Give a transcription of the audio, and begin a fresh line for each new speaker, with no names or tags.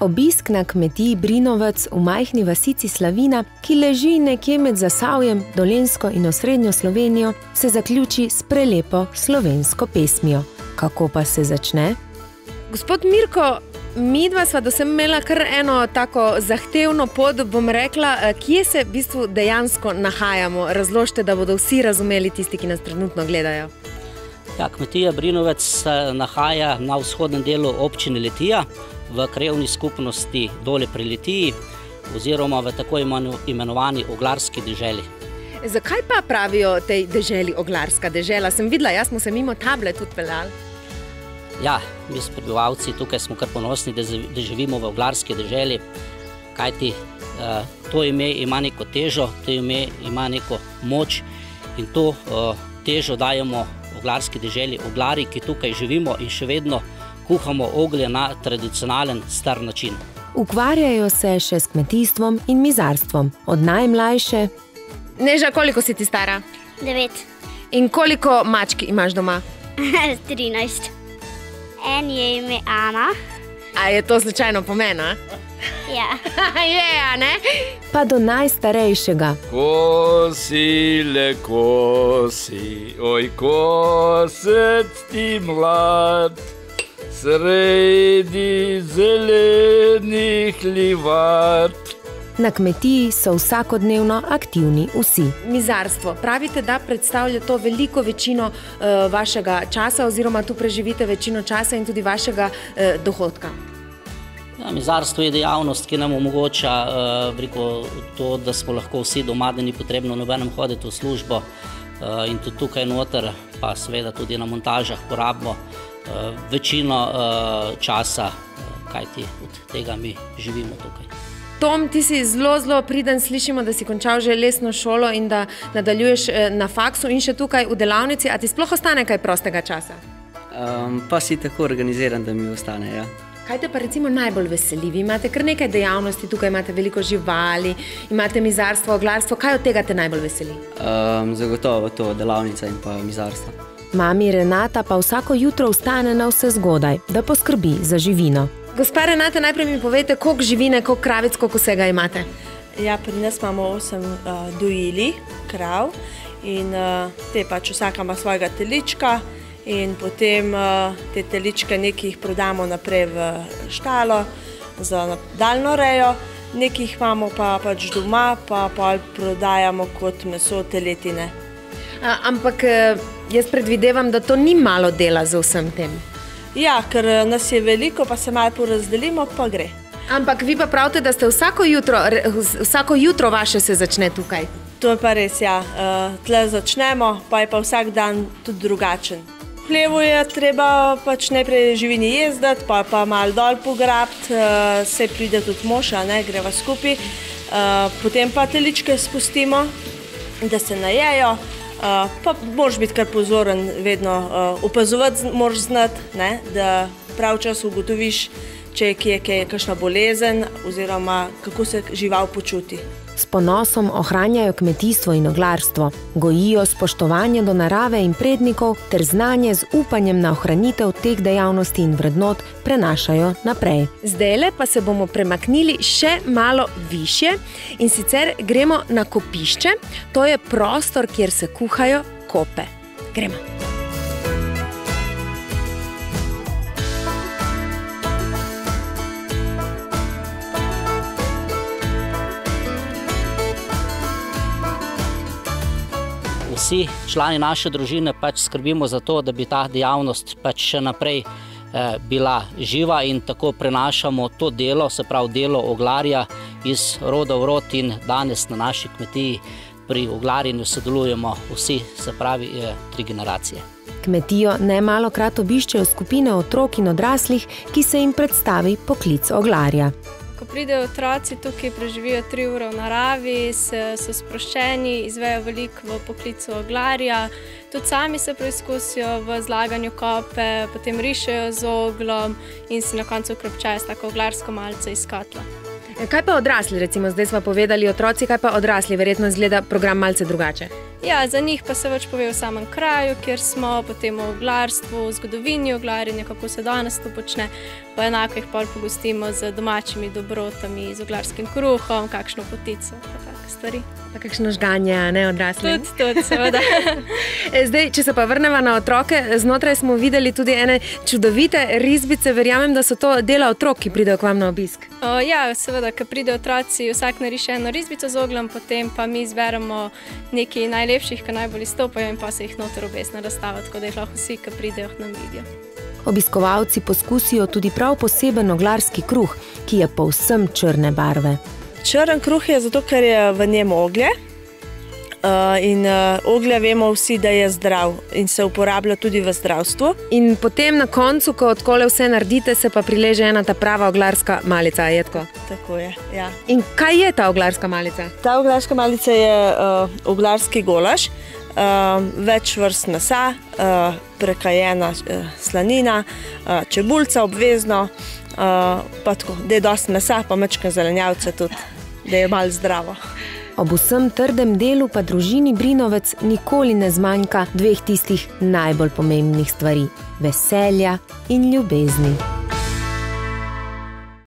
Obisk na kmetiji Brinovec v majhni vasici Slavina, ki leži nekje med Zasavjem, Dolenjsko in osrednjo Slovenijo, se zaključi s prelepo slovensko pesmijo. Kako pa se začne? Gospod Mirko, midva sva do sem imela kar eno tako zahtevno pot, bom rekla, kje se v bistvu dejansko nahajamo? Razložite, da bodo vsi razumeli tisti, ki nas trenutno gledajo.
Ja, kmetija Brinovec se nahaja na vzhodnem delu občine Litija, v krajevni skupnosti Dole pri Litiji, oziroma v tako imenovani Oglarski deželi.
Zakaj pa pravijo tej deželi Oglarska dežela? Sem videla, jaz smo se mimo table tudi peljali.
Ja, mi prebivalci tukaj smo kar ponosni, da živimo v Oglarski deželi, kajti to ime ima neko težo, to ime ima neko moč in to težo dajemo Oglarski deželi, Oglari, ki tukaj živimo in še vedno kuhamo oglje na tradicionalen, star način.
Ukvarjajo se še s kmetijstvom in mizarstvom. Od najmlajše... Neža, koliko si ti stara?
9.
In koliko mačk imaš doma?
13. En je ime Ana.
A je to slučajno pomen, a?
Ja.
Je, a ne? Pa do najstarejšega.
Kosile kosi, oj kosec ti mlad, sredi zelenih livat.
Na kmetiji so vsakodnevno aktivni vsi. Mizarstvo. Pravite, da predstavlja to veliko večino vašega časa oziroma tu preživite večino časa in tudi vašega dohodka.
Ja, mizarstvo je dejavnost, ki nam omogoča to, da smo lahko vsi doma, da ni potrebno nobenem hoditi v službo in tudi tukaj noter, pa seveda tudi na montažah porabimo večino časa, kajti od tega mi živimo tukaj.
Tom, ti si zelo priden, slišimo, da si končal že lesno šolo in da nadaljuješ na faksu in še tukaj v delavnici, a ti sploh ostane kaj prostega časa?
Pa si tako organiziran, da mi ostane, ja.
Kaj te pa recimo najbolj veseli? Vi imate kar nekaj dejavnosti, tukaj imate veliko živali, imate mizarstvo, oglarstvo. Kaj od tega te najbolj veseli?
Zagotovo to, delavnica in pa mizarstvo.
Mami Renata pa vsako jutro vstane na vse zgodaj, da poskrbi za živino. Gospa Renata, najprej mi povejte, koliko živine, koliko kravic, koliko vsega imate?
Ja, pri nas imamo 8 dojili krav in te pač vsaka ima svojega telička in potem te teličke nekaj jih prodamo naprej v štalo za daljno rejo, nekaj jih imamo pa pač doma, pa pol prodajamo kot meso teletine.
Ampak jaz predvidevam, da to ni malo dela za vsem tem.
Ja, ker nas je veliko, pa se malo porazdelimo, pa gre.
Ampak vi pa pravite, da ste vsako jutro vaše se začne tukaj.
To je pa res, ja. Tle začnemo, pa je pa vsak dan tudi drugačen. V hlevu je treba pač najprej živini jezditi, pa malo dol pograbiti, se pride tudi mož, ne, greva skupaj. Potem pa teličke spustimo, da se najejo. Pa moraš biti kar pozoren, vedno opazovati moraš znati, da prav čas ugotoviš, če je kakšna bolezen oziroma kako se žival počuti.
S ponosom ohranjajo kmetijstvo in oglarstvo, gojijo spoštovanje do narave in prednikov ter znanje z upanjem na ohranitev teh dejavnosti in vrednot prenašajo naprej. Zdajle pa se bomo premaknili še malo višje in sicer gremo na kopišče. To je prostor, kjer se kuhajo kope. Gremo.
Vsi člani naše družine pač skrbimo za to, da bi ta dejavnost pač še naprej bila živa in tako prenašamo to delo, se pravi delo oglarja iz roda v rod in danes na naši kmetiji pri oglarjenju sodelujemo vsi, se pravi 3 generacije.
Kmetijo nemalokrat obiščejo skupine otrok in odraslih, ki se jim predstavi poklic oglarja.
Ko pridejo otroci, tukaj preživijo 3 ure v naravi, so sproščeni, izvejo veliko v poklicu oglarja, tudi sami se preizkusijo v zlaganju kope, potem rišejo z oglom in si na koncu krepčajo s tako oglarsko malce iz kotla.
Kaj pa odrasli, recimo, zdaj smo povedali otroci, kaj pa odrasli, verjetno izgleda program malce drugače?
Ja, za njih pa se več pove v samem kraju, kjer smo, potem o oglarstvu, zgodovini oglarjenja, kako se danes to počne, pa enako jih pol pogostimo z domačimi dobrotami, z oglarskim kruhom, kakšno potico, pa take stvari.
Pa kakšno žganje, ne, odrasli?
Tudi, seveda.
Zdaj, če se pa vrnemo na otroke, znotraj smo videli tudi ene čudovite risbice, verjamem, da so to dela otrok, ki pridejo k vam na obisk.
Ja, seveda, ko pridejo otroci, vsak nariše eno risbico z ogljem, potem pa mi izberemo nekaj najlepših, ki najbolj izstopajo in pa se jih noter obesno razstava, tako da jih lahko vsi, ki pridejo, k nam vidijo.
Obiskovalci poskusijo tudi prav poseben oglarski kruh, ki je povsem črne barve.
Črn kruh je zato, ker je v njem oglje. In oglje vemo vsi, da je zdrav in se uporablja tudi v zdravstvu.
In potem na koncu, ko odkole vse naredite, se pa prileže ena ta prava oglarska malica, je tako?
Tako je, ja.
In kaj je ta oglarska malica?
Ta oglarska malica je oglarski golaž, več vrst mesa, prekajena slanina, čebulca obvezno, pa tako, da je dosti mesa, pa majčkeno zelenjavca tudi, da je malo zdravo.
Ob vsem trdem delu pa družini Brinovec nikoli ne zmanjka dveh tistih najbolj pomembnih stvari – veselja in ljubezni.